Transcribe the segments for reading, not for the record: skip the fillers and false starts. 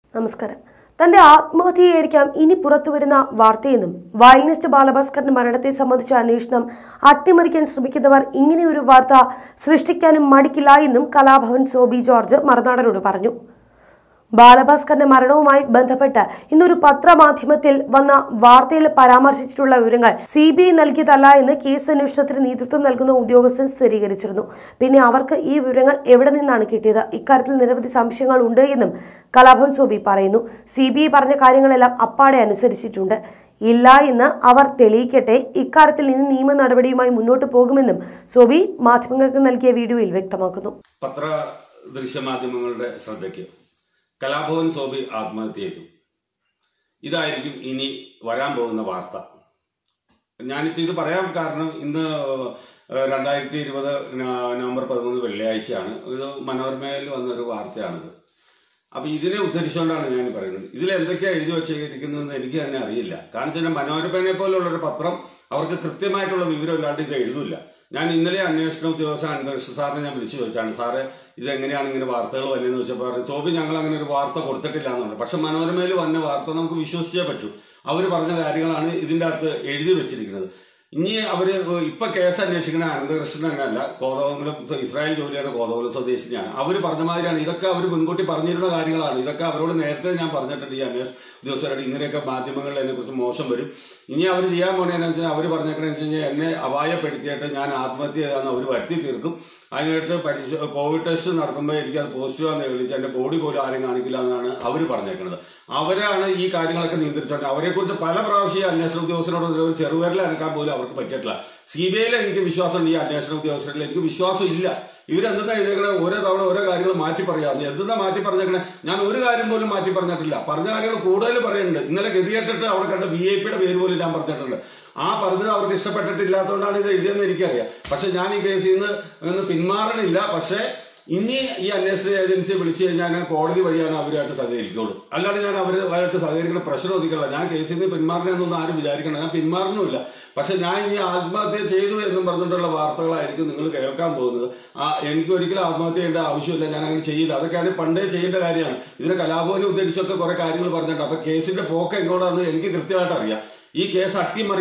നമസ്കാരം. തന്റെ ആത്മഹത്യയായിരിക്കാം ഇനി പുറത്തുവരുന്ന വാർത്തയെന്നും വയലിനിസ്റ്റ് ബാലഭാസ്കറിന്റെ മരണത്തെ സംബന്ധിച്ച അന്വേഷണം അട്ടിമറിക്കാൻ ശ്രമിക്കുന്നവർ ഇങ്ങനെയൊരു വാർത്ത സൃഷ്ടിക്കാനും മടിക്കില്ല എന്നും കലാഭവൻ സോബി ജോർജ് മറുനാടനോട് പറഞ്ഞു. ബാലഭാസ്കറിന്റെ മരണവുമായി ബന്ധപ്പെട്ട് ഇന്നൊരു പത്രമാധ്യമത്തിൽ വന്ന വാർത്തയിൽ പരാമർശിച്ചിട്ടുള്ള വിവരങ്ങൾ CBI നൽകിയതല്ല എന്ന് കേസ് അന്വേഷണത്തിന് നേതൃത്വം നൽകുന്ന ഉദ്യോഗസ്ഥൻ സ്ഥിരീകരിച്ചിരുന്നു. പിന്നെ അവർക്ക് ഈ വിവരങ്ങൾ എവിടെ നിന്നാണ് കിട്ടിയത്? ഇക്കാര്യത്തിൽ നിരവധി സംശയങ്ങൾ ഉണ്ട് എന്നും കലാഭവൻ സോബി പറയുന്നു. CBI പറഞ്ഞ കാര്യങ്ങളെല്ലാം അപ്പാടെ അനുസരിച്ചിട്ടുണ്ട്. ഇല്ല എന്ന് അവർ തെളിയിക്കട്ടെ. ഇക്കാര്യത്തിൽ ഇനി നിയമ നടപടിയുമായി മുന്നോട്ട് പോകുമെന്നും സോബി മാധ്യമങ്ങൾക്ക് നൽകിയ വീഡിയോയിൽ വ്യക്തമാക്കുന്നു. പത്ര ദൃശ്യമാധ്യമങ്ങളുടെ ശ്രദ്ധയ്ക്ക് കലാഭവൻ സോബി ആത്മഹത്യ ചെയ്തു. ഇതായിരിക്കും ഇനി വരാൻ പോകുന്ന വാർത്ത. ഞാനിപ്പോൾ ഇത് പറയാൻ കാരണം ഇന്ന് 2020 നവംബർ 13 വെള്ളിയാഴ്ചയാണ്. ഇത് മനോരമയിൽ വന്നൊരു വാർത്തയാണിത്. അപ്പോൾ ഇതിനെ ഉദ്ധരിച്ചുകൊണ്ടാണ് ഞാൻ പറയുന്നത്. ഇതിൽ എന്തൊക്കെയാണ് എഴുതി വച്ചിരിക്കുന്നതെന്ന് എനിക്ക് തന്നെ അറിയില്ല. കാരണം വെച്ചാൽ മനോരമയെ പോലുള്ളൊരു പത്രം അവർക്ക് കൃത്യമായിട്ടുള്ള വിവരം ഇല്ലാണ്ട് ഇത് എഴുതില്ല. ഞാൻ ഇന്നലെ അന്വേഷണ ഉദ്യോഗസ്ഥ അനന്തകൃഷ്ണ സാറിനെ ഞാൻ വിളിച്ചു ചോദിച്ചാണ്, സാറ് ഇതെങ്ങനെയാണ് ഇങ്ങനെ വാർത്തകൾ വന്നതെന്ന് വെച്ചപ്പോൾ സോബി ഞങ്ങൾ അങ്ങനെ ഒരു വാർത്ത കൊടുത്തിട്ടില്ല എന്നുണ്ട്. പക്ഷെ മനോരമയിൽ വന്ന വാർത്ത നമുക്ക് വിശ്വസിച്ചേ പറ്റൂ. അവർ പറഞ്ഞ കാര്യങ്ങളാണ് ഇതിൻ്റെ അകത്ത് എഴുതി വെച്ചിരിക്കുന്നത്. ഇനി അവര് ഇപ്പൊ കേസ് അന്വേഷിക്കുന്ന അനന്തകൃഷ്ണൻ തന്നെയല്ല, കോതമംഗലം ഇസ്രായേൽ ജോലിയാണ്, കോതമംഗലം സ്വദേശിനിയാണ്. അവർ പറഞ്ഞ മാതിരിയാണ്. ഇതൊക്കെ അവർ മുൻകൂട്ടി പറഞ്ഞിരുന്ന കാര്യങ്ങളാണ്. ഇതൊക്കെ അവരോട് നേരത്തെ ഞാൻ പറഞ്ഞിട്ടുണ്ട്. ഈ അന്വേഷണ ഉദ്യോഗസ്ഥരോട് ഇങ്ങനെയൊക്കെ മാധ്യമങ്ങളിൽ അതിനെ കുറിച്ച് മോശം വരും. ഇനി അവർ ചെയ്യാൻ പോണേന്ന് വെച്ചാൽ അവർ പറഞ്ഞേക്കണെന്ന് വെച്ച് കഴിഞ്ഞാൽ എന്നെ അപായപ്പെടുത്തിയിട്ട് ഞാൻ ആത്മഹത്യ ചെയ്താന്ന് അവർ വരുത്തി തീർക്കും. അതിനായിട്ട് കോവിഡ് ടെസ്റ്റ് നടത്തുമ്പോൾ എനിക്ക് അത് പോസിറ്റീവാന്ന് തെളിയിച്ച് എന്റെ ബോഡി പോലും ആരും കാണിക്കില്ല എന്നാണ് അവർ പറഞ്ഞേക്കുന്നത്. അവരാണ് ഈ കാര്യങ്ങളൊക്കെ നിയന്ത്രിച്ചോണ്ട് അവരെക്കുറിച്ച് പല പ്രാവശ്യം അന്വേഷണ ഉദ്യോഗസ്ഥരോട് ഒരു ചെറുവിരൽ അനക്കാൻ പോലും അവർക്ക് പറ്റിയിട്ടില്ല. CBIയിൽ എനിക്ക് വിശ്വാസമുണ്ട്, ഈ അന്വേഷണ ഉദ്യോഗസ്ഥരിൽ എനിക്ക് വിശ്വാസം ഇല്ല. ഇവരെന്താ എഴുതേക്കണേ? ഓരോ തവണ ഓരോ കാര്യങ്ങൾ മാറ്റി പറയാം. എന്താ മാറ്റി പറഞ്ഞേക്കണേ? ഞാൻ ഒരു കാര്യം പോലും മാറ്റി പറഞ്ഞിട്ടില്ല. പറഞ്ഞ കാര്യങ്ങൾ കൂടുതൽ പറയുന്നുണ്ട്. ഇന്നലെ ഗതികെട്ടിട്ട് അവിടെ കണ്ട VIP-യുടെ പേര് പോലും ഞാൻ പറഞ്ഞിട്ടുണ്ട്. ആ പറഞ്ഞത് അവർക്ക് ഇഷ്ടപ്പെട്ടിട്ടില്ലാത്തതുകൊണ്ടാണ് ഇത് എഴുതിയെന്ന് എനിക്കറിയാം. പക്ഷെ ഞാൻ ഈ കേസിൽ നിന്ന് പിന്മാറണില്ല. പക്ഷേ ഇനി ഈ അന്വേഷണ ഏജൻസിയെ വിളിച്ചു കഴിഞ്ഞാൽ കോടതി വഴിയാണ് അവരുമായിട്ട് സഹകരിക്കുള്ളൂ. അല്ലാണ്ട് ഞാൻ അവരുമായിട്ട് സഹകരിക്കുന്ന പ്രശ്നം ഒതുക്കില്ല. ഞാൻ കേസിൽ നിന്ന് പിന്മാറണമെന്നൊന്നും ആരും വിചാരിക്കണം. ഞാൻ പിന്മാറണമില്ല. പക്ഷെ ഞാൻ ഇനി ആത്മഹത്യ ചെയ്തു എന്നും പറഞ്ഞിട്ടുള്ള വാർത്തകളായിരിക്കും നിങ്ങൾ കേൾക്കാൻ പോകുന്നത്. എനിക്ക് ഒരിക്കലും ആത്മഹത്യ ചെയ്യേണ്ട ആവശ്യമില്ല. ഞാൻ അങ്ങനെ ചെയ്യില്ല. അതൊക്കെയാണ് പണ്ടേ ചെയ്യേണ്ട കാര്യമാണ്. ഇതിനെ കലാഭവനെ ഉദ്ധരിച്ചൊക്കെ കുറെ കാര്യങ്ങൾ പറഞ്ഞിട്ടുണ്ട്. അപ്പൊ കേസിന്റെ പോക്ക് എങ്ങോട്ടാന്ന് എനിക്ക് കൃത്യമായിട്ട് അറിയാം. ഈ കേസ്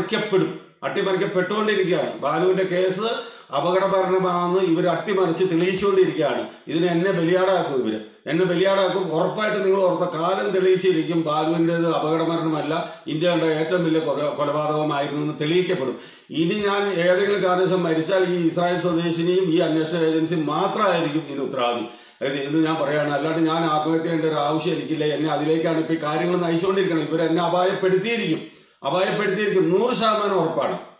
അട്ടിമറിക്കപ്പെട്ടുകൊണ്ടിരിക്കുകയാണ്. ബാലുവിന്റെ കേസ് അപകടപരമാണെന്ന് ഇവർ അട്ടിമറിച്ച് തെളിയിച്ചുകൊണ്ടിരിക്കുകയാണ്. ഇതിനെ എന്നെ ബലിയാടാക്കും. എന്നെ ബലിയാടാക്കും. ഉറപ്പായിട്ട് നിങ്ങൾ ഓർത്ത കാലം തെളിയിച്ചിരിക്കും. ബാലുവിൻ്റെത് അപകടമരണമല്ല, ഇന്ത്യ കണ്ട ഏറ്റവും വലിയ കൊലപാതകമായിരുന്നു എന്ന് തെളിയിക്കപ്പെടും. ഇനി ഞാൻ ഏതെങ്കിലും കാരണവശാൽ മരിച്ചാൽ ഈ ഇസ്രായേൽ സ്വദേശിനിയും ഈ അന്വേഷണ ഏജൻസി മാത്രമായിരിക്കും ഇതിന് ഉത്തരവാദി എന്ന് ഞാൻ പറയുകയാണ്. അല്ലാണ്ട് ഞാൻ ആത്മഹത്യ ചെയ്യേണ്ട ഒരു ആവശ്യം എനിക്കില്ല. എന്നെ അതിലേക്കാണ് ഇപ്പൊ ഈ കാര്യങ്ങൾ നയിച്ചുകൊണ്ടിരിക്കുന്നത്. ഇവരെന്നെ അപായപ്പെടുത്തിയിരിക്കും. 100% ഉറപ്പാണ്.